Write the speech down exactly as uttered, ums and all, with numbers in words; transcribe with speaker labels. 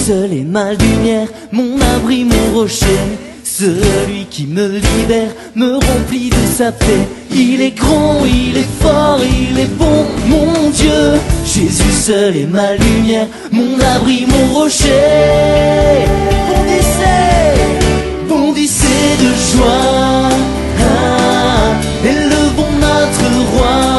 Speaker 1: seul est ma lumière, mon abri, mon rocher. Celui qui me libère, me remplit de sa paix. Il est grand, il est fort, il est bon, mon Dieu. Jésus seul est ma lumière, mon abri, mon rocher. Bondissez, bondissez de joie, ah, élevons notre roi.